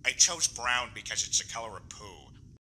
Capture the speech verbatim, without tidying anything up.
I chose brown because it's the color of poo.